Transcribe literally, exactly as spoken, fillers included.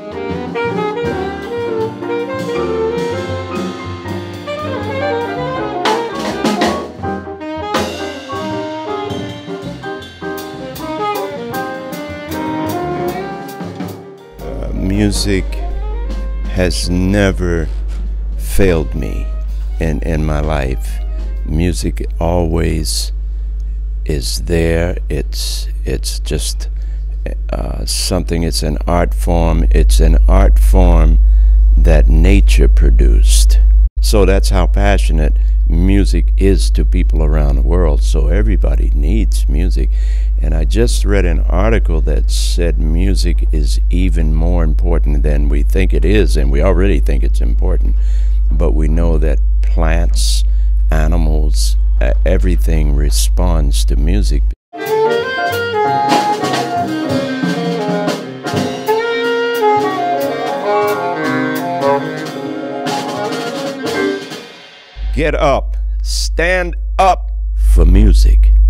Music has never failed me in, in my life. Music always is there. It's, it's just uh, something, it's an art form. It's an art form that nature produced. So that's how passionate music is to people around the world. So everybody needs music. And I just read an article that said music is even more important than we think it is, and we already think it's important. But we know that plants, animals, uh, everything responds to music. Get up, stand up for music.